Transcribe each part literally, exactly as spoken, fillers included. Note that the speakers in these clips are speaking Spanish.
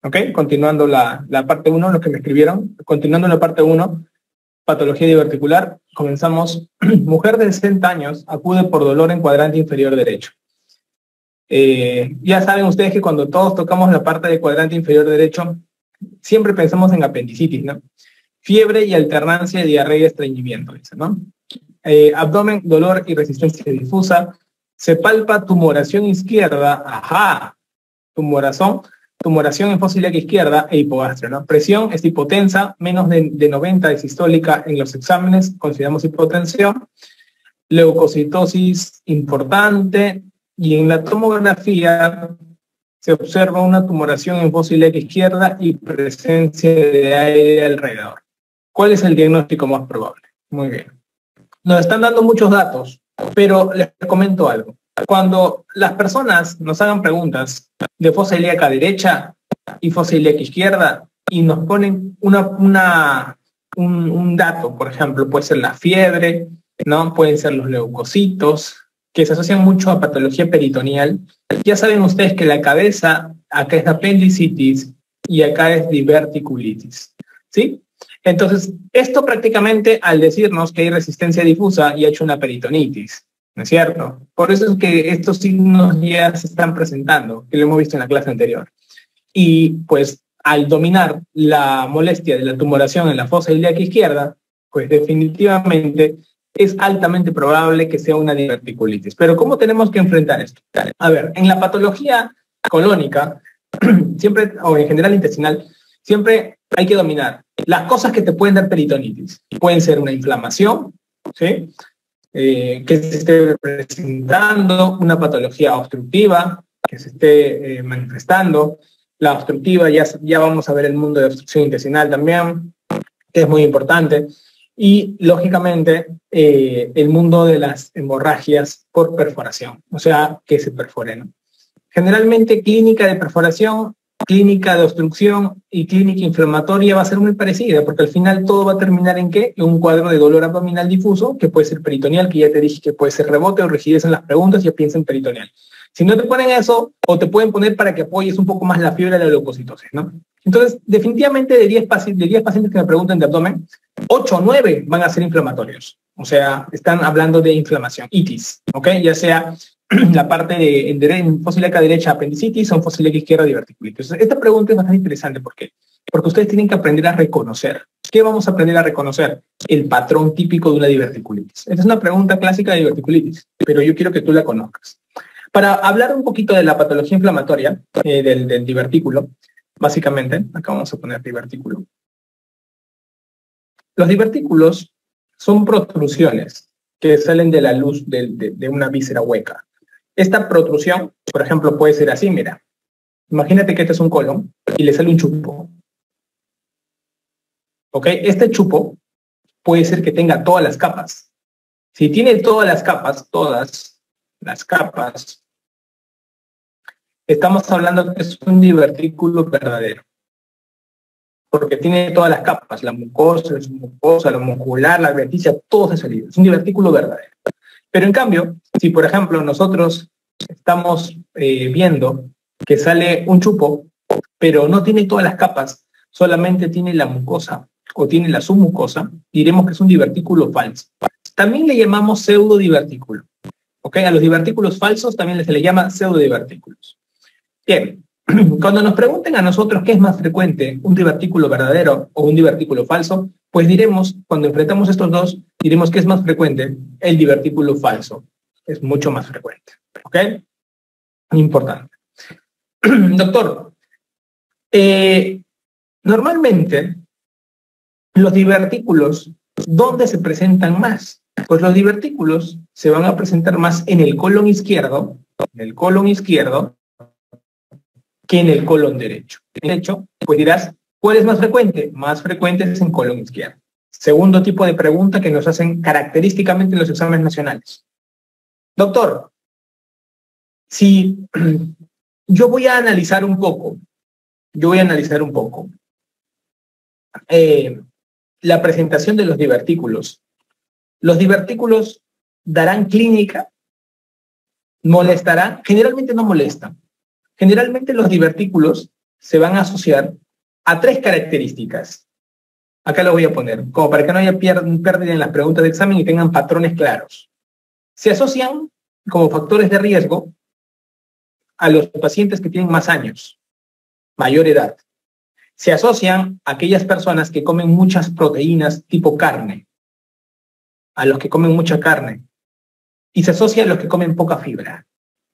¿Ok? Continuando la, la parte uno, lo que me escribieron. Continuando la parte uno, patología diverticular. Comenzamos. Mujer de sesenta años acude por dolor en cuadrante inferior derecho. Eh, ya saben ustedes que cuando todos tocamos la parte del cuadrante inferior derecho, siempre pensamos en apendicitis, ¿no? Fiebre y alternancia de diarrea y estreñimiento, dice, ¿no? Eh, abdomen, dolor y resistencia difusa. Se palpa tumoración izquierda, ajá, tumoración, tumoración en fosa ilíaca izquierda e hipogastria, ¿no? Presión es hipotensa, menos de, de noventa de sistólica en los exámenes, consideramos hipotensión. Leucocitosis importante, y en la tomografía se observa una tumoración en fosa ilíaca izquierda y presencia de aire alrededor. ¿Cuál es el diagnóstico más probable? Muy bien. Nos están dando muchos datos, pero les comento algo. Cuando las personas nos hagan preguntas de fosa ilíaca derecha y fosa ilíaca izquierda y nos ponen una, una, un, un dato, por ejemplo, puede ser la fiebre, ¿no? Pueden ser los leucocitos, que se asocian mucho a patología peritoneal. Ya saben ustedes que la cabeza, acá es apendicitis y acá es diverticulitis, ¿sí? Entonces, esto prácticamente al decirnos que hay resistencia difusa y ha hecho una peritonitis, ¿no es cierto? Por eso es que estos signos ya se están presentando, que lo hemos visto en la clase anterior. Y pues al dominar la molestia de la tumoración en la fosa ilíaca izquierda, pues definitivamente es altamente probable que sea una diverticulitis. Pero ¿cómo tenemos que enfrentar esto? A ver, en la patología colónica, siempre, o en general intestinal, siempre hay que dominar las cosas que te pueden dar peritonitis. Pueden ser una inflamación, ¿sí? Eh, que se esté presentando, una patología obstructiva que se esté eh, manifestando. La obstructiva, ya, ya vamos a ver el mundo de obstrucción intestinal también, que es muy importante. Y, lógicamente, eh, el mundo de las hemorragias por perforación, o sea, que se perforen, ¿no? Generalmente, clínica de perforación, clínica de obstrucción y clínica inflamatoria va a ser muy parecida, porque al final todo va a terminar en ¿qué? En un cuadro de dolor abdominal difuso, que puede ser peritoneal, que ya te dije que puede ser rebote o rigidez en las preguntas, ya piensa en peritoneal. Si no te ponen eso, o te pueden poner para que apoyes un poco más la fiebre de la leucocitosis, ¿no? Entonces, definitivamente de diez pacientes que me preguntan de abdomen, ocho o nueve van a ser inflamatorios. O sea, están hablando de inflamación, itis, ¿ok? Ya sea la parte de en fosa ilíaca derecha apendicitis o en fosa ilíaca izquierda diverticulitis. Entonces, esta pregunta es bastante interesante. ¿Por qué? Porque ustedes tienen que aprender a reconocer. ¿Qué vamos a aprender a reconocer? El patrón típico de una diverticulitis. Esta es una pregunta clásica de diverticulitis, pero yo quiero que tú la conozcas. Para hablar un poquito de la patología inflamatoria eh, del, del divertículo, básicamente, acá vamos a poner divertículo. Los divertículos son protrusiones que salen de la luz de, de, de una víscera hueca. Esta protrusión, por ejemplo, puede ser así, mira. Imagínate que este es un colon y le sale un chupo. ¿Ok? Este chupo puede ser que tenga todas las capas. Si tiene todas las capas, todas las capas, estamos hablando que es un divertículo verdadero. Porque tiene todas las capas, la mucosa, la submucosa, la muscular, la adventicia, todo se salido. Es un divertículo verdadero. Pero en cambio, si por ejemplo nosotros estamos eh, viendo que sale un chupo, pero no tiene todas las capas, solamente tiene la mucosa o tiene la submucosa, diremos que es un divertículo falso. También le llamamos pseudodivertículo. ¿Ok? A los divertículos falsos también se les llama pseudodivertículos. Bien. Cuando nos pregunten a nosotros qué es más frecuente, un divertículo verdadero o un divertículo falso, pues diremos, cuando enfrentamos estos dos, diremos que es más frecuente el divertículo falso. Es mucho más frecuente. ¿Ok? Importante. Doctor, eh, normalmente los divertículos, ¿dónde se presentan más? Pues los divertículos se van a presentar más en el colon izquierdo, en el colon izquierdo, que en el colon derecho. De hecho, pues dirás, ¿cuál es más frecuente? Más frecuente es en colon izquierdo. Segundo tipo de pregunta que nos hacen característicamente en los exámenes nacionales. Doctor, si yo voy a analizar un poco, yo voy a analizar un poco eh, la presentación de los divertículos. ¿Los divertículos darán clínica? ¿Molestarán? Generalmente no molestan. Generalmente los divertículos se van a asociar a tres características. Acá lo voy a poner, como para que no haya pérdida en las preguntas de examen y tengan patrones claros. Se asocian como factores de riesgo a los pacientes que tienen más años, mayor edad. Se asocian a aquellas personas que comen muchas proteínas tipo carne, a los que comen mucha carne, y se asocia a los que comen poca fibra.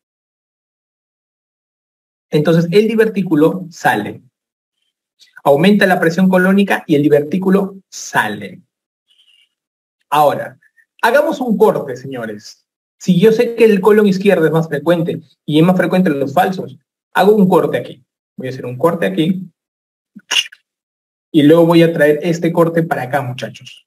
Entonces el divertículo sale. Aumenta la presión colónica y el divertículo sale. Ahora, hagamos un corte, señores. Si yo sé que el colon izquierdo es más frecuente y es más frecuente en los falsos, hago un corte aquí. Voy a hacer un corte aquí. Y luego voy a traer este corte para acá, muchachos.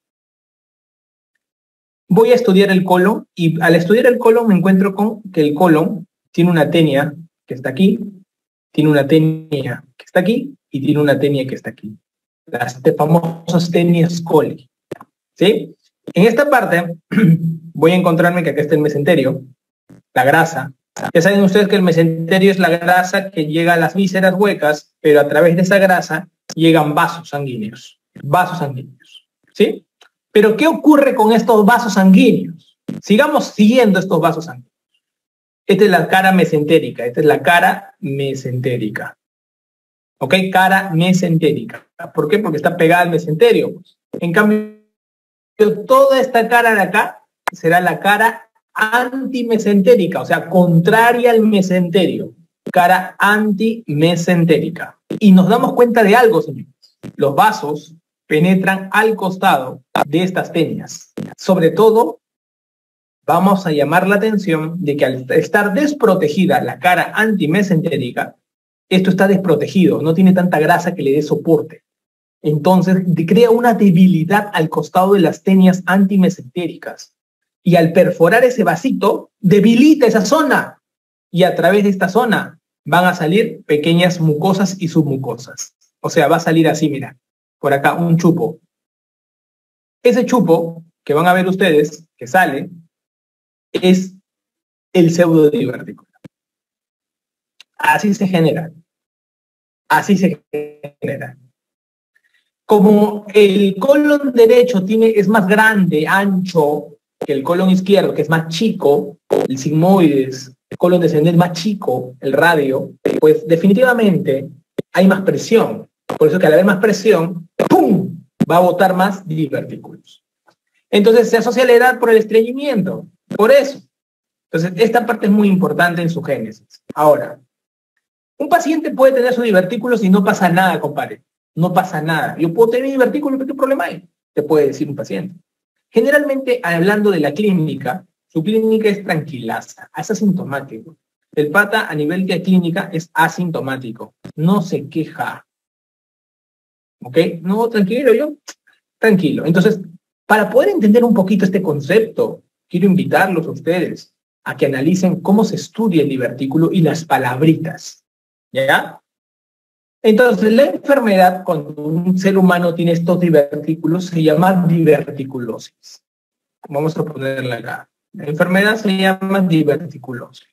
Voy a estudiar el colon y al estudiar el colon me encuentro con que el colon tiene una tenia que está aquí, tiene una tenia que está aquí y tiene una tenia que está aquí. Las famosas tenias coli. ¿Sí? En esta parte voy a encontrarme que acá está el mesenterio, la grasa. Ya saben ustedes que el mesenterio es la grasa que llega a las vísceras huecas, pero a través de esa grasa llegan vasos sanguíneos. Vasos sanguíneos. ¿Sí? Pero ¿qué ocurre con estos vasos sanguíneos? Sigamos siguiendo estos vasos sanguíneos. Esta es la cara mesentérica. Esta es la cara mesentérica. ¿Ok? Cara mesentérica. ¿Por qué? Porque está pegada al mesenterio. En cambio, toda esta cara de acá será la cara antimesentérica, o sea, contraria al mesenterio. Cara antimesentérica. Y nos damos cuenta de algo, señores. Los vasos penetran al costado de estas tenias. Sobre todo, vamos a llamar la atención de que al estar desprotegida la cara antimesentérica, esto está desprotegido, no tiene tanta grasa que le dé soporte. Entonces, crea una debilidad al costado de las tenias antimesentéricas. Y al perforar ese vasito, debilita esa zona. Y a través de esta zona van a salir pequeñas mucosas y submucosas. O sea, va a salir así, mira. Por acá, un chupo. Ese chupo que van a ver ustedes, que sale, es el pseudodivertículo. Así se genera. Así se genera. Como el colon derecho tiene, es más grande, ancho, que el colon izquierdo, que es más chico, el sigmoides, el colon descendente más chico, el radio, pues definitivamente hay más presión. Por eso que al haber más presión, ¡pum!, va a botar más divertículos. Entonces se asocia la edad por el estreñimiento, por eso. Entonces esta parte es muy importante en su génesis. Ahora, un paciente puede tener sus divertículos y no pasa nada, compadre. No pasa nada. Yo puedo tener divertículos, ¿pero qué problema hay? Te puede decir un paciente. Generalmente, hablando de la clínica, su clínica es tranquilaza, es asintomático. El pata a nivel de clínica es asintomático. No se queja. ¿Ok? No, tranquilo, yo, tranquilo. Entonces, para poder entender un poquito este concepto, quiero invitarlos a ustedes a que analicen cómo se estudia el divertículo y las palabritas. ¿Ya? Entonces, la enfermedad, cuando un ser humano tiene estos divertículos, se llama diverticulosis. Vamos a ponerla acá. La enfermedad se llama diverticulosis.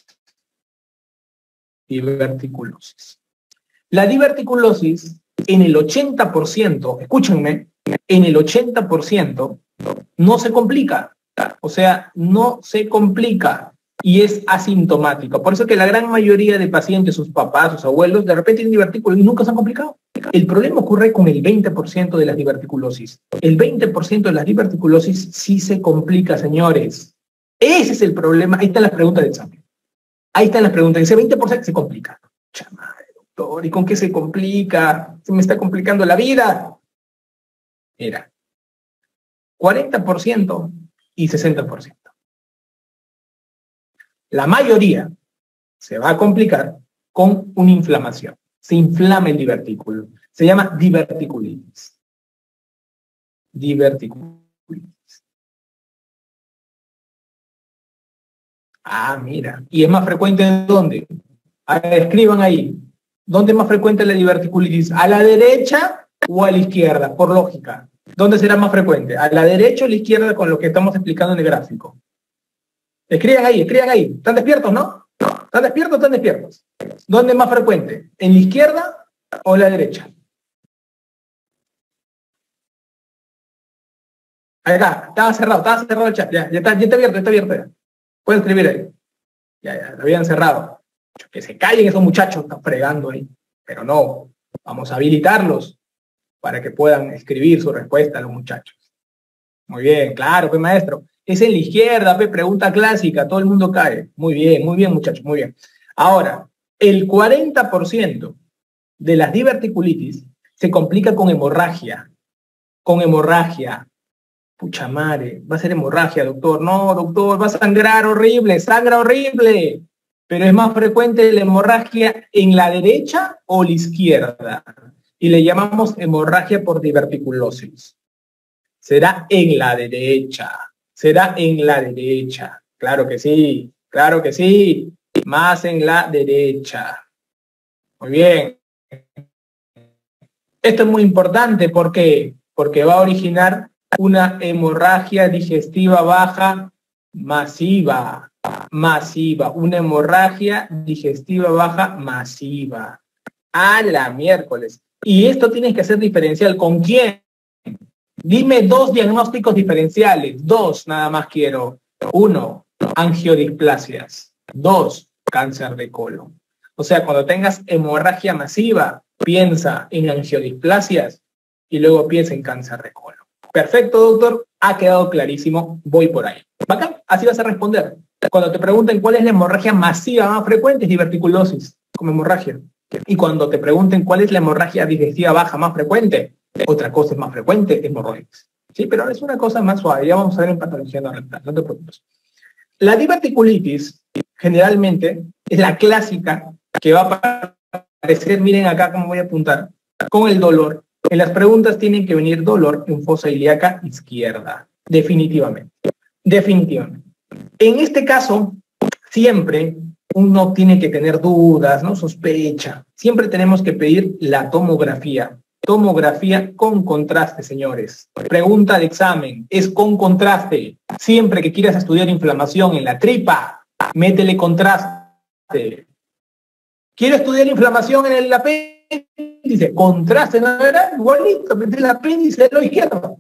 Diverticulosis. La diverticulosis, en el ochenta por ciento, escúchenme, en el ochenta por ciento no se complica. O sea, no se complica. Y es asintomático. Por eso que la gran mayoría de pacientes, sus papás, sus abuelos, de repente tienen divertículos y nunca se han complicado. El problema ocurre con el veinte por ciento de las diverticulosis. El veinte por ciento de las diverticulosis sí se complica, señores. Ese es el problema. Ahí están las preguntas de examen. Ahí están las preguntas. Ese veinte por ciento se complica. Chamadre, doctor, ¿y con qué se complica? Se me está complicando la vida. Mira, cuarenta por ciento y sesenta por ciento. La mayoría se va a complicar con una inflamación. Se inflama el divertículo. Se llama diverticulitis. Diverticulitis. Ah, mira. ¿Y es más frecuente en dónde? A ver, escriban ahí. ¿Dónde es más frecuente la diverticulitis? ¿A la derecha o a la izquierda? Por lógica. ¿Dónde será más frecuente? ¿A la derecha o a la izquierda con lo que estamos explicando en el gráfico? Escriban ahí, escriban ahí. ¿Están despiertos, no? ¿Están despiertos o están despiertos? ¿Dónde es más frecuente? ¿En la izquierda o la derecha? Acá, estaba cerrado, estaba cerrado el chat, ya, ya está, ya está abierto, ya está abierto ya. Pueden escribir ahí. Ya, ya, lo habían cerrado. Que se callen esos muchachos, están fregando ahí. Pero no, vamos a habilitarlos para que puedan escribir su respuesta a los muchachos. Muy bien, claro, pues maestro. Es en la izquierda, pues, pregunta clásica, todo el mundo cae. Muy bien, muy bien, muchachos, muy bien. Ahora, el cuarenta por ciento de las diverticulitis se complica con hemorragia. Con hemorragia. Pucha madre, va a ser hemorragia, doctor. No, doctor, va a sangrar horrible, sangra horrible. Pero es más frecuente la hemorragia en la derecha o la izquierda. Y le llamamos hemorragia por diverticulosis. Será en la derecha. Será en la derecha. Claro que sí, claro que sí. Más en la derecha. Muy bien. Esto es muy importante, ¿por qué? Porque va a originar una hemorragia digestiva baja masiva. Masiva. Una hemorragia digestiva baja masiva. A la miércoles. Y esto tienes que hacer diferencial. ¿Con quién? Dime dos diagnósticos diferenciales. Dos nada más quiero. Uno, angiodisplasias. Dos, cáncer de colon. O sea, cuando tengas hemorragia masiva, piensa en angiodisplasias y luego piensa en cáncer de colon. Perfecto, doctor. Ha quedado clarísimo. Voy por ahí. Bacán. Así vas a responder. Cuando te pregunten cuál es la hemorragia masiva más frecuente, es diverticulosis, como hemorragia. Y cuando te pregunten cuál es la hemorragia digestiva baja más frecuente, otra cosa es más frecuente, hemorroides. Sí, pero es una cosa más suave. Ya vamos a ver en patología no rectal, no te preocupes. La diverticulitis, generalmente, es la clásica que va a aparecer, miren acá cómo voy a apuntar, con el dolor. En las preguntas tienen que venir dolor en fosa ilíaca izquierda. Definitivamente. Definitivamente. En este caso, siempre uno tiene que tener dudas, ¿no? Sospecha. Siempre tenemos que pedir la tomografía. Tomografía con contraste, señores. Pregunta de examen, es con contraste. Siempre que quieras estudiar inflamación en la tripa, métele contraste. ¿Quiero estudiar inflamación en el apéndice? Contraste, ¿no era? Igualito, métele el apéndice de lo izquierdo.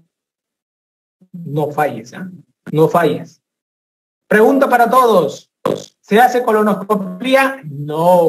No falles, ¿eh? No falles. Pregunta para todos. ¿Se hace colonoscopía? No.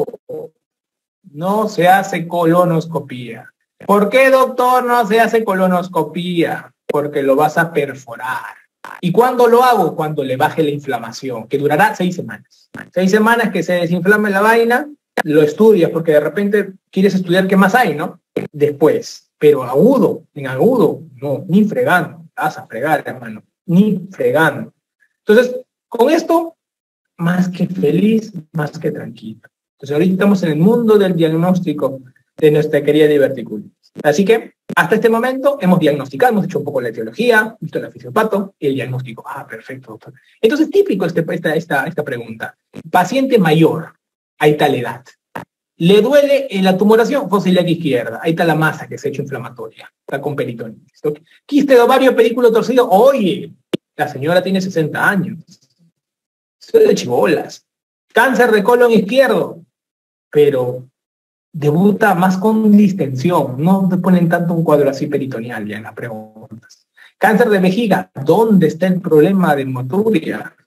No se hace colonoscopía. ¿Por qué, doctor, no se hace colonoscopía? Porque lo vas a perforar. ¿Y cuándo lo hago? Cuando le baje la inflamación, que durará seis semanas. Seis semanas que se desinflame la vaina, lo estudias, porque de repente quieres estudiar qué más hay, ¿no? Después. Pero agudo, en agudo, no, ni fregando. Vas a fregar, hermano. Ni fregando. Entonces, con esto, más que feliz, más que tranquilo. Entonces, ahorita estamos en el mundo del diagnóstico de nuestra querida diverticulitis. Así que, hasta este momento, hemos diagnosticado, hemos hecho un poco la etiología, visto la fisiopato y el diagnóstico. Ah, perfecto, doctor. Entonces, típico este, esta, esta, esta pregunta. Paciente mayor, ahí está la edad. ¿Le duele en la tumoración? Fosa ilíaca izquierda. Ahí está la masa que se ha hecho inflamatoria. Está con peritonitis. Quiste de ovario, pedículo torcido. Oye, la señora tiene sesenta años. Soy de chibolas. Cáncer de colon izquierdo. Pero debuta más con distensión. No te ponen tanto un cuadro así peritoneal ya en las preguntas. Cáncer de vejiga. ¿Dónde está el problema de hematuria?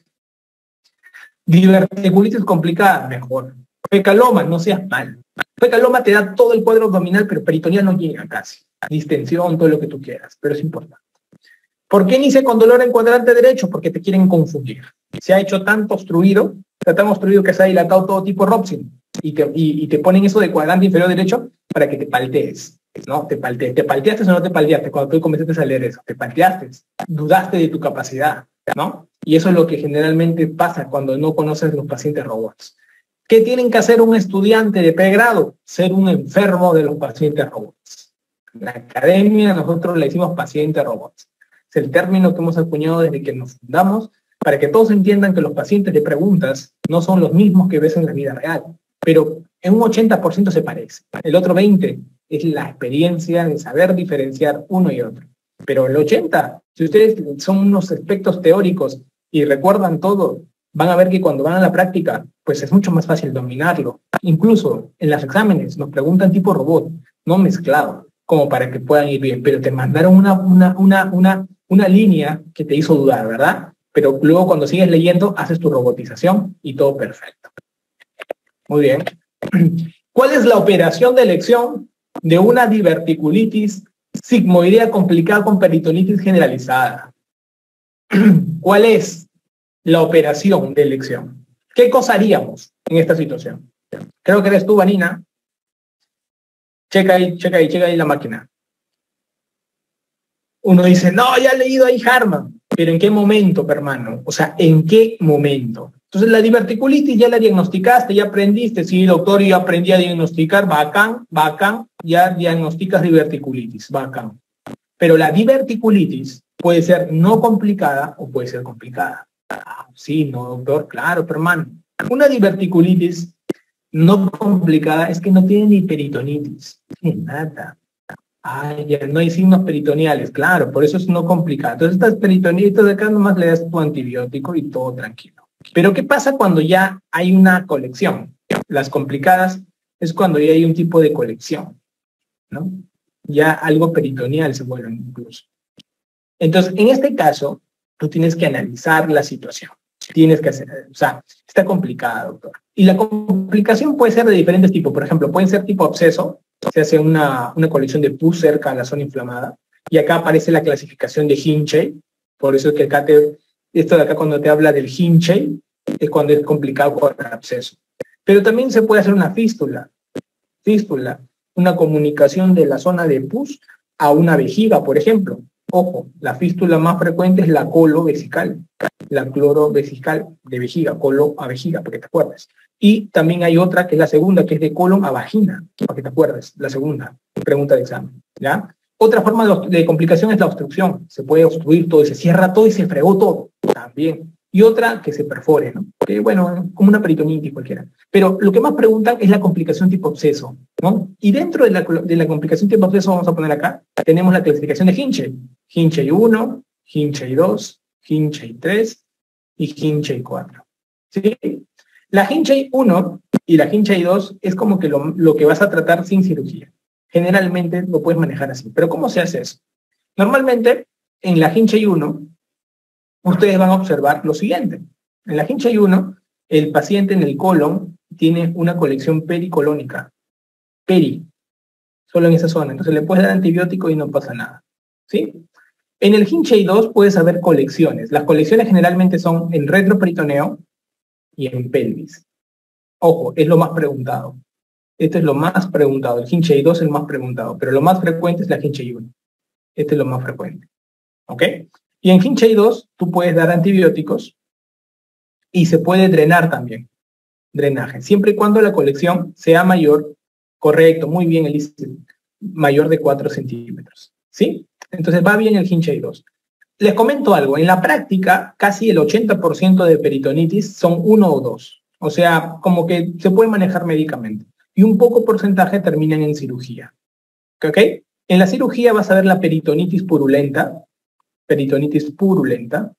Diverticulitis complicada. Mejor. Fecaloma, no seas mal. Fecaloma te da todo el cuadro abdominal, pero peritoneal no llega casi. Distensión, todo lo que tú quieras, pero es importante. ¿Por qué inicia con dolor en cuadrante derecho? Porque te quieren confundir. Se ha hecho tanto obstruido, tan obstruido que se ha dilatado todo tipo Robson, y te, y, y te ponen eso de cuadrante inferior derecho para que te paltees, ¿no? Te paltees. ¿Te palteaste o no te palteaste cuando tú comenzaste a leer eso? Te palteaste, dudaste de tu capacidad, ¿no? Y eso es lo que generalmente pasa cuando no conoces los pacientes robots. ¿Qué tienen que hacer un estudiante de pregrado? Ser un enfermo de los pacientes robots. En la academia nosotros le decimos paciente robots. Es el término que hemos acuñado desde que nos fundamos para que todos entiendan que los pacientes de preguntas no son los mismos que ves en la vida real, pero en un ochenta por ciento se parece. El otro veinte por ciento es la experiencia de saber diferenciar uno y otro. Pero el ochenta por ciento, si ustedes son unos aspectos teóricos y recuerdan todo, van a ver que cuando van a la práctica, pues es mucho más fácil dominarlo. Incluso en los exámenes nos preguntan tipo robot, no mezclado, como para que puedan ir bien, pero te mandaron una, una, una, una, una línea que te hizo dudar, ¿verdad? Pero luego cuando sigues leyendo, haces tu robotización y todo perfecto. Muy bien. ¿Cuál es la operación de elección de una diverticulitis sigmoidea complicada con peritonitis generalizada? ¿Cuál es la operación de elección? ¿Qué cosa haríamos en esta situación? Creo que eres tú, Vanina. Checa ahí, checa ahí, checa ahí la máquina. Uno dice, no, ya he leído ahí Harman. Pero ¿en qué momento, hermano? O sea, ¿en qué momento? Entonces la diverticulitis ya la diagnosticaste, ya aprendiste. Sí, doctor, yo aprendí a diagnosticar. Bacán, bacán, ya diagnosticas diverticulitis. Bacán. Pero la diverticulitis puede ser no complicada o puede ser complicada. Ah, sí, no, doctor, claro, pero hermano. Una diverticulitis no complicada es que no tiene ni peritonitis, ni nada. Ay, ya no hay signos peritoneales, claro, por eso es no complicado. Entonces estas peritonitis de acá nomás le das tu antibiótico y todo tranquilo. Pero ¿qué pasa cuando ya hay una colección? Las complicadas es cuando ya hay un tipo de colección, ¿no? Ya algo peritoneal se vuelve incluso. Entonces, en este caso, tú tienes que analizar la situación. Tienes que hacer, o sea, está complicada, doctor. Y la complicación puede ser de diferentes tipos. Por ejemplo, pueden ser tipo absceso, se hace una, una colección de pus cerca a la zona inflamada, y acá aparece la clasificación de Hinchey. Por eso es que acá te, esto de acá cuando te habla del Hinchey, es cuando es complicado con el absceso. Pero también se puede hacer una fístula. Fístula, una comunicación de la zona de pus a una vejiga, por ejemplo. Ojo, la fístula más frecuente es la colovesical, la clorovesical de vejiga, colo a vejiga, para que te acuerdes. Y también hay otra que es la segunda, que es de colon a vagina, para que te acuerdes, la segunda pregunta de examen, ¿ya? Otra forma de, de complicación es la obstrucción. Se puede obstruir todo y se cierra todo y se fregó todo, también. Y otra que se perfore, ¿no? Que bueno, como una peritonitis cualquiera. Pero lo que más preguntan es la complicación tipo absceso, ¿no? Y dentro de la, de la complicación tipo absceso, vamos a poner acá, tenemos la clasificación de Hinchey. Hinchey uno, Hinchey dos, Hinchey tres y Hinchey cuatro. ¿Sí? La Hinchey uno y la Hinchey dos es como que lo, lo que vas a tratar sin cirugía. Generalmente lo puedes manejar así. Pero ¿cómo se hace eso? Normalmente, en la Hinchey uno, ustedes van a observar lo siguiente. En la Hinchey uno, el paciente en el colon tiene una colección pericolónica. Peri. Solo en esa zona. Entonces le puedes dar antibiótico y no pasa nada. ¿Sí? En el Hinchey dos puedes haber colecciones. Las colecciones generalmente son en retroperitoneo y en pelvis. Ojo, es lo más preguntado. Este es lo más preguntado. El Hinchey dos es el más preguntado, pero lo más frecuente es la Hinchey uno. Este es lo más frecuente. ¿Ok? Y en Hinchey dos tú puedes dar antibióticos y se puede drenar también. Drenaje. Siempre y cuando la colección sea mayor, correcto, muy bien, Elise, mayor de cuatro centímetros. ¿Sí? Entonces va bien el Hinchey dos. Les comento algo. En la práctica, casi el ochenta por ciento de peritonitis son uno o dos. O sea, como que se puede manejar médicamente. Y un poco porcentaje terminan en cirugía. ¿Ok? En la cirugía vas a ver la peritonitis purulenta, peritonitis purulenta,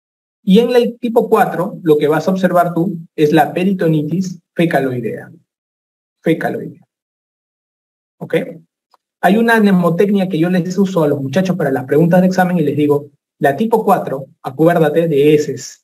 y en el tipo cuatro, lo que vas a observar tú es la peritonitis fecaloidea. Fecaloidea. ¿Ok? Hay una mnemotecnia que yo les uso a los muchachos para las preguntas de examen y les digo, la tipo cuatro, acuérdate de heces.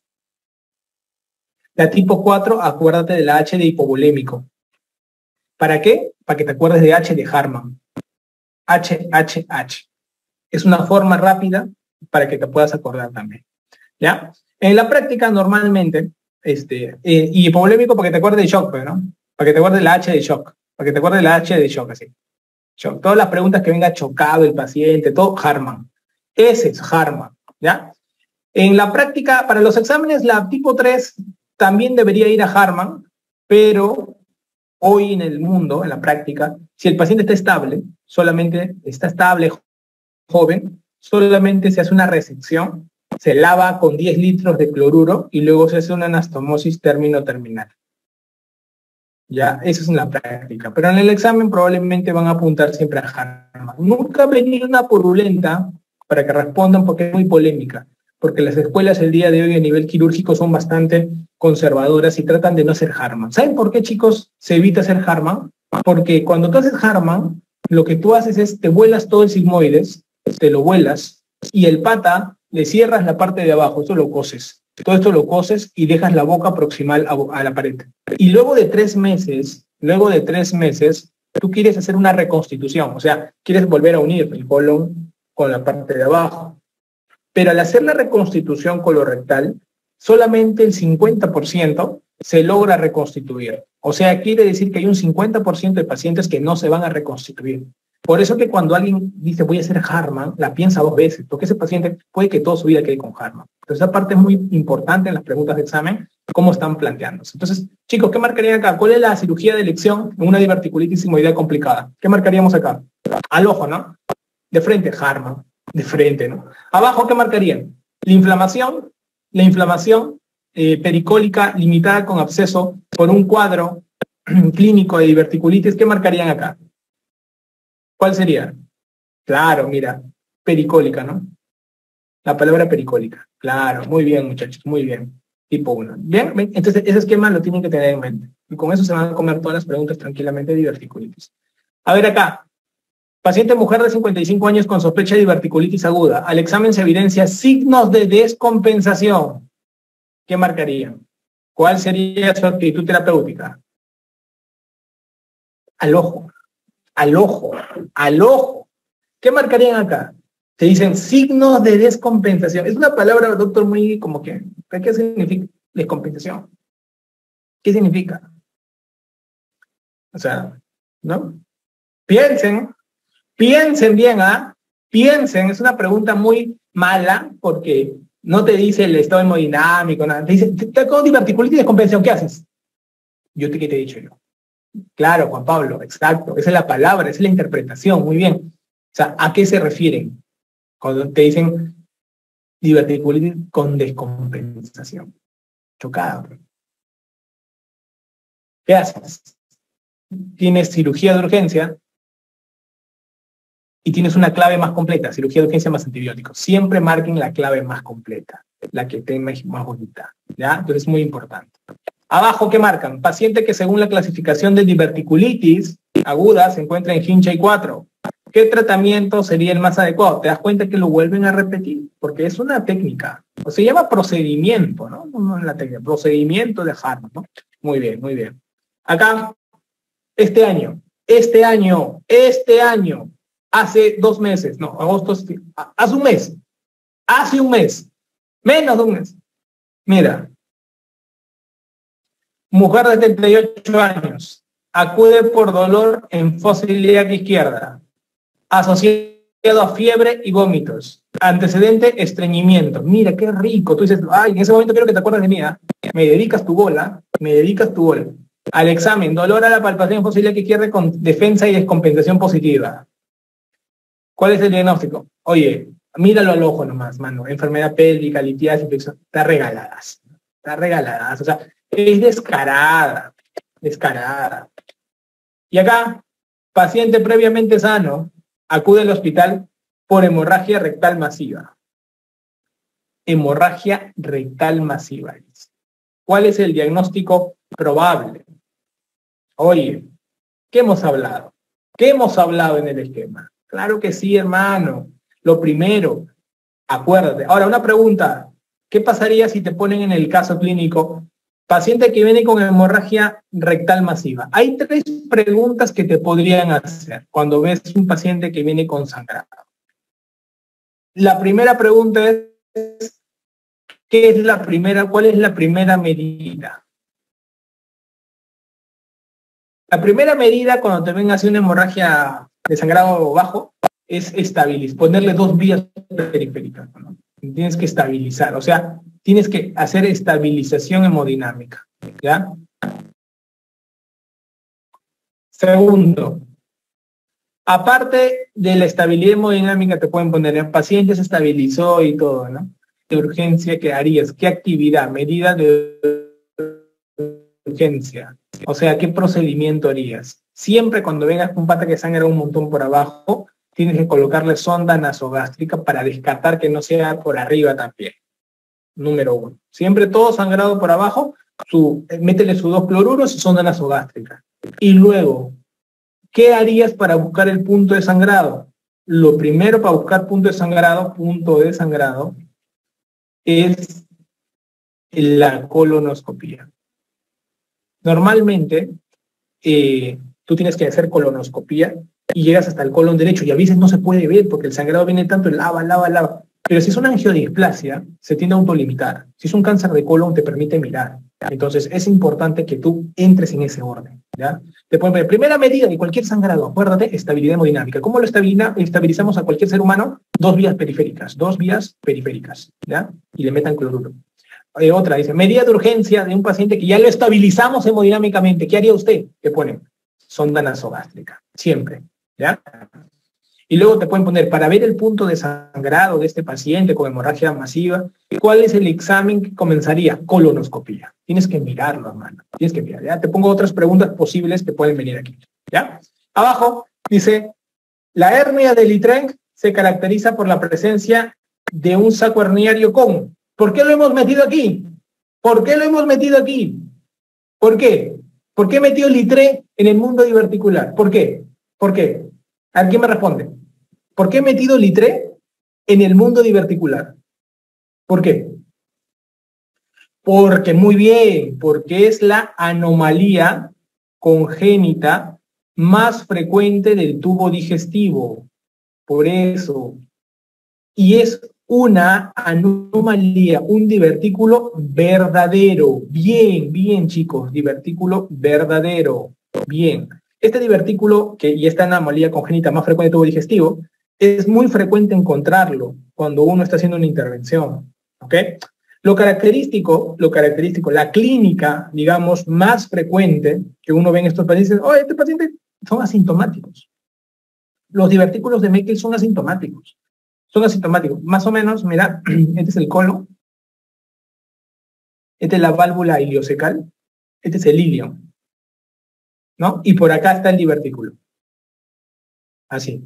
La tipo cuatro, acuérdate de la H de hipovolémico. ¿Para qué? Para que te acuerdes de H de Harman. H, H, H. Es una forma rápida para que te puedas acordar también. ¿Ya? En la práctica, normalmente, este, eh, y hipovolémico para que te acuerdes de shock, ¿no? Para que te acuerdes de la H de shock. Para que te acuerdes de la H de shock, así. Shock. Todas las preguntas que venga chocado el paciente, todo Harman. Ese es Harman, ¿ya? En la práctica, para los exámenes, la tipo tres también debería ir a Harman, pero hoy en el mundo, en la práctica, si el paciente está estable, solamente está estable, joven, solamente se hace una resección, se lava con diez litros de cloruro y luego se hace una anastomosis término-terminal. Ya, eso es en la práctica. Pero en el examen probablemente van a apuntar siempre a Harman. Nunca ha venido una purulenta para que respondan porque es muy polémica. Porque las escuelas el día de hoy a nivel quirúrgico son bastante conservadoras y tratan de no hacer Harman. ¿Saben por qué, chicos, se evita hacer Harman? Porque cuando tú haces Harman, lo que tú haces es, te vuelas todo el sigmoides, te lo vuelas, y el pata le cierras la parte de abajo, esto lo coses. Todo esto lo coses y dejas la boca proximal a, a la pared. Y luego de tres meses, luego de tres meses, tú quieres hacer una reconstitución, o sea, quieres volver a unir el colon con la parte de abajo. Pero al hacer la reconstitución colorectal, solamente el cincuenta por ciento se logra reconstituir. O sea, quiere decir que hay un cincuenta por ciento de pacientes que no se van a reconstituir. Por eso que cuando alguien dice voy a hacer Hartmann, la piensa dos veces, porque ese paciente puede que toda su vida quede con Hartmann. Entonces esa parte es muy importante en las preguntas de examen, cómo están planteándose. Entonces, chicos, ¿qué marcarían acá? ¿Cuál es la cirugía de elección en una diverticulitis sigmoidal complicada? ¿Qué marcaríamos acá? Al ojo, ¿no? De frente, Hartmann. De frente, ¿no? Abajo, ¿qué marcarían? La inflamación, la inflamación eh, pericólica limitada con absceso por un cuadro clínico de diverticulitis, ¿qué marcarían acá? ¿Cuál sería? Claro, mira, pericólica, ¿no? La palabra pericólica. Claro, muy bien, muchachos, muy bien. Tipo uno. Bien, entonces ese esquema lo tienen que tener en mente. Y con eso se van a comer todas las preguntas tranquilamente de diverticulitis. A ver acá. Paciente mujer de cincuenta y cinco años con sospecha de diverticulitis aguda. Al examen se evidencia signos de descompensación. ¿Qué marcarían? ¿Cuál sería su actitud terapéutica? Al ojo. Al ojo, al ojo. ¿Qué marcarían acá? Se dicen signos de descompensación. Es una palabra, doctor, muy como que, ¿qué significa descompensación? ¿Qué significa? O sea, ¿no? Piensen, piensen bien, ¿ah? Piensen, es una pregunta muy mala porque no te dice el estado hemodinámico, nada. Te dice, te con diverticulitis y descompensación, ¿qué haces? Yo te, ¿qué te he dicho yo? Claro, Juan Pablo, exacto. Esa es la palabra, esa es la interpretación, muy bien. O sea, ¿a qué se refieren? Cuando te dicen diverticulitis con descompensación. Chocado. ¿Qué haces? Tienes cirugía de urgencia y tienes una clave más completa, cirugía de urgencia más antibióticos. Siempre marquen la clave más completa, la que tenga más bonita. ¿Ya? Entonces es muy importante. Abajo, ¿qué marcan? Paciente que según la clasificación de diverticulitis aguda se encuentra en Hinchey cuatro. ¿Qué tratamiento sería el más adecuado? Te das cuenta que lo vuelven a repetir, porque es una técnica. O se llama procedimiento, ¿no? No es la técnica, procedimiento de Hartmann, ¿no? Muy bien, muy bien. Acá, este año, este año, este año, hace dos meses, no, agosto, hace un mes, hace un mes, menos de un mes. Mira. Mujer de setenta y ocho años, acude por dolor en fosa ilíaca izquierda, asociado a fiebre y vómitos. Antecedente, estreñimiento. Mira, qué rico. Tú dices, ay, en ese momento quiero que te acuerdes de mí, ¿eh? Me dedicas tu bola, me dedicas tu bola. Al examen, dolor a la palpación en fosa ilíaca izquierda con defensa y descompensación positiva. ¿Cuál es el diagnóstico? Oye, míralo al ojo nomás, mano. Enfermedad pélvica, litiasis, infección. Está regaladas. Está regaladas. O sea, es descarada, descarada. Y acá, paciente previamente sano, acude al hospital por hemorragia rectal masiva. Hemorragia rectal masiva. ¿Cuál es el diagnóstico probable? Oye, ¿qué hemos hablado? ¿Qué hemos hablado en el esquema? Claro que sí, hermano. Lo primero, acuérdate. Ahora, una pregunta. ¿Qué pasaría si te ponen en el caso clínico paciente que viene con hemorragia rectal masiva? Hay tres preguntas que te podrían hacer cuando ves un paciente que viene con sangrado. La primera pregunta es, ¿qué es la primera? ¿Cuál es la primera medida? La primera medida cuando te ven así una hemorragia de sangrado bajo es estabilizar, ponerle dos vías periféricas, ¿no? Tienes que estabilizar, o sea, tienes que hacer estabilización hemodinámica, ¿ya? Segundo, aparte de la estabilidad hemodinámica, te pueden poner, el paciente se estabilizó y todo, ¿no? De urgencia, ¿qué harías? ¿Qué actividad? Medida de urgencia. O sea, ¿qué procedimiento harías? Siempre cuando vengas con un pata que sangra un montón por abajo, tienes que colocarle sonda nasogástrica para descartar que no sea por arriba también. Número uno. Siempre todo sangrado por abajo, su, métele sus dos cloruros y sonda nasogástrica. Y luego, ¿Qué harías para buscar el punto de sangrado? Lo primero para buscar punto de sangrado, punto de sangrado, es la colonoscopia. Normalmente, eh, tú tienes que hacer colonoscopia y llegas hasta el colon derecho y a veces no se puede ver porque el sangrado viene tanto, lava, lava, lava. Pero si es una angiodisplasia, se tiende a autolimitar. Si es un cáncer de colon, te permite mirar. Entonces, es importante que tú entres en ese orden, ¿ya? Te pueden poner, primera medida de cualquier sangrado, acuérdate, estabilidad hemodinámica. ¿Cómo lo estabilizamos a cualquier ser humano? Dos vías periféricas, dos vías periféricas, ¿ya? Y le metan cloruro. Eh, otra, dice, medida de urgencia de un paciente que ya lo estabilizamos hemodinámicamente. ¿Qué haría usted? Te ponen sonda nasogástrica, siempre, ¿ya? Y luego te pueden poner, para ver el punto de sangrado de este paciente con hemorragia masiva, ¿cuál es el examen que comenzaría? Colonoscopia. Tienes que mirarlo, hermano. Tienes que mirar, ¿ya? Te pongo otras preguntas posibles que pueden venir aquí, ¿ya? Abajo dice, la hernia de Littreng se caracteriza por la presencia de un saco herniario con. ¿Por qué lo hemos metido aquí? ¿Por qué lo hemos metido aquí? ¿Por qué? ¿Por qué metió Littreng en el mundo diverticular? ¿Por qué? ¿Por qué? ¿A quién me responde? ¿Por qué he metido Littreng en el mundo diverticular? ¿Por qué? Porque, muy bien, porque es la anomalía congénita más frecuente del tubo digestivo. Por eso. Y es una anomalía, un divertículo verdadero. Bien, bien, chicos, divertículo verdadero. Bien. Este divertículo, que, y esta anomalía congénita más frecuente del tubo digestivo, es muy frecuente encontrarlo cuando uno está haciendo una intervención, ¿ok? Lo característico, lo característico, la clínica, digamos, más frecuente que uno ve en estos pacientes, oh, este paciente son asintomáticos. Los divertículos de Meckel son asintomáticos. Son asintomáticos. Más o menos, mira, este es el colon, esta es la válvula iliocecal, este es el ilion, ¿no? Y por acá está el divertículo. Así.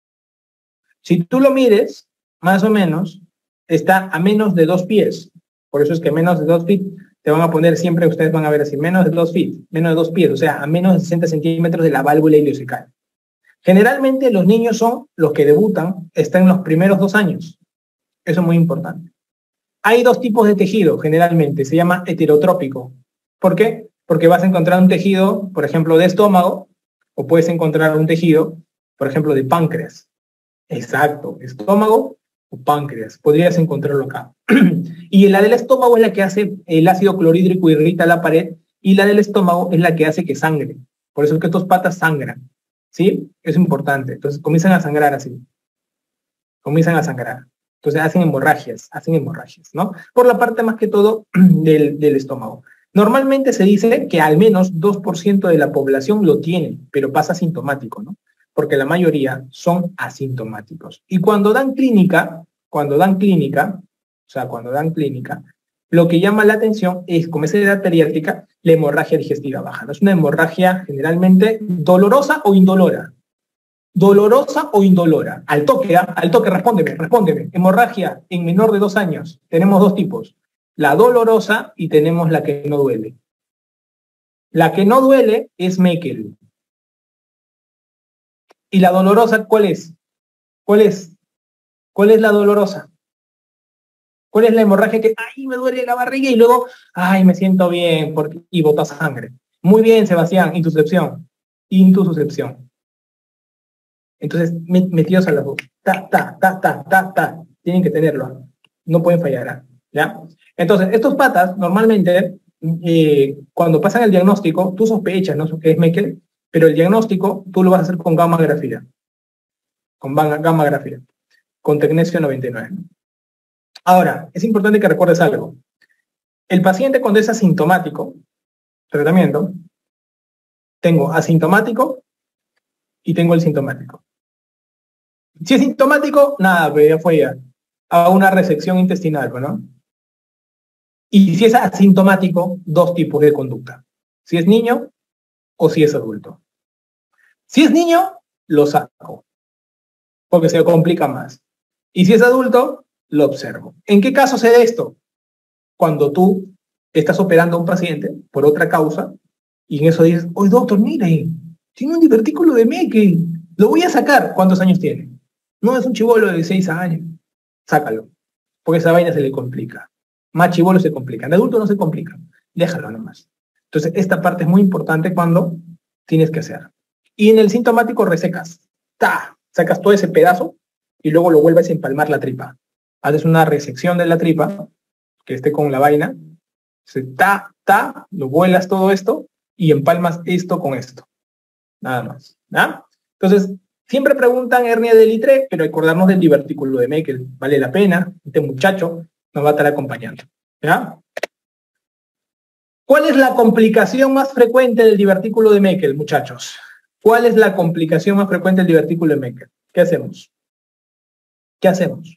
Si tú lo mires, más o menos, está a menos de dos pies. Por eso es que menos de dos feet te van a poner siempre, ustedes van a ver así, menos de dos feet, menos de dos pies, o sea, a menos de sesenta centímetros de la válvula iliocecal. Generalmente los niños son los que debutan, están en los primeros dos años. Eso es muy importante. Hay dos tipos de tejido, generalmente, se llama heterotrópico. ¿Por qué? Porque vas a encontrar un tejido, por ejemplo, de estómago, o puedes encontrar un tejido, por ejemplo, de páncreas. Exacto, estómago o páncreas, podrías encontrarlo acá. Y la del estómago es la que hace, el ácido clorhídrico irrita la pared, y la del estómago es la que hace que sangre. Por eso es que tus patas sangran, ¿sí? Es importante. Entonces comienzan a sangrar así. Comienzan a sangrar. Entonces hacen hemorragias, hacen hemorragias, ¿no? Por la parte más que todo del, del estómago. Normalmente se dice que al menos dos por ciento de la población lo tiene, pero pasa asintomático, ¿no? Porque la mayoría son asintomáticos. Y cuando dan clínica, cuando dan clínica, o sea, cuando dan clínica, lo que llama la atención es, como es edad pediátrica, la hemorragia digestiva baja, ¿no? Es una hemorragia generalmente dolorosa o indolora. ¿Dolorosa o indolora? Al toque, ¿eh? Al toque, respóndeme, respóndeme. Hemorragia en menor de dos años. Tenemos dos tipos. La dolorosa y tenemos la que no duele. La que no duele es Meckel. ¿Y la dolorosa cuál es? ¿Cuál es? ¿Cuál es la dolorosa? ¿Cuál es la hemorragia que, ay, me duele la barriga y luego, ay, me siento bien porque, y bota sangre? Muy bien, Sebastián, intuscepción. Intuscepción. Entonces, metidos a las dos. Ta, ta, ta, ta, ta, ta. Tienen que tenerlo. No pueden fallar, ¿ya? Entonces, estos patas, normalmente, eh, cuando pasan el diagnóstico, tú sospechas, ¿no? Que es Meckel, pero el diagnóstico tú lo vas a hacer con gamma-grafía. Con gamma-grafía. Con tecnesio noventa y nueve. Ahora, es importante que recuerdes algo. El paciente cuando es asintomático, tratamiento, tengo asintomático y tengo el sintomático. Si es sintomático, nada, pero ya fue ya. Hago una resección intestinal, ¿no? Y si es asintomático, dos tipos de conducta. Si es niño o si es adulto. Si es niño, lo saco, porque se complica más. Y si es adulto, lo observo. ¿En qué caso se da esto? Cuando tú estás operando a un paciente por otra causa y en eso dices, oye, doctor, mire, Tiene un divertículo de Meckel. Lo voy a sacar. ¿Cuántos años tiene? No es un chibolo de seis años. Sácalo. Porque esa vaina se le complica. Más chibolo se complica. En adulto no se complica. Déjalo nomás. Entonces, esta parte es muy importante cuando tienes que hacer. Y en el sintomático resecas. ¡Ta! Sacas todo ese pedazo y luego lo vuelves a empalmar la tripa. Haces una resección de la tripa que esté con la vaina. Se ta, ta, lo vuelas todo esto y empalmas esto con esto. Nada más. ¿Ya? Entonces, siempre preguntan hernia de Litre, pero acordarnos del divertículo de Meckel. Vale la pena. Este muchacho nos va a estar acompañando. ¿Ya? ¿Cuál es la complicación más frecuente del divertículo de Meckel, muchachos? ¿Cuál es la complicación más frecuente del divertículo de Meckel? ¿Qué hacemos? ¿Qué hacemos?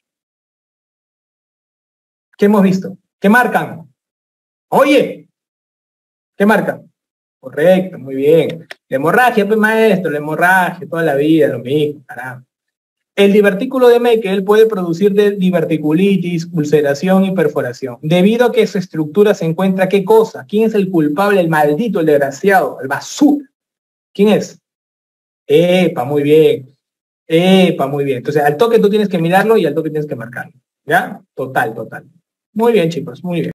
¿Qué hemos visto? ¿Qué marcan? Oye, ¿qué marcan? Correcto, muy bien. La hemorragia, pues maestro, la hemorragia, toda la vida, lo mismo, caramba. El divertículo de Meckel puede producir de diverticulitis, ulceración y perforación, debido a que su estructura se encuentra, ¿qué cosa? ¿Quién es el culpable, el maldito, el desgraciado, el basura? ¿Quién es? Epa, muy bien. Epa, muy bien. Entonces, al toque tú tienes que mirarlo y al toque tienes que marcarlo. ¿Ya? Total, total. Muy bien, chicos, muy bien.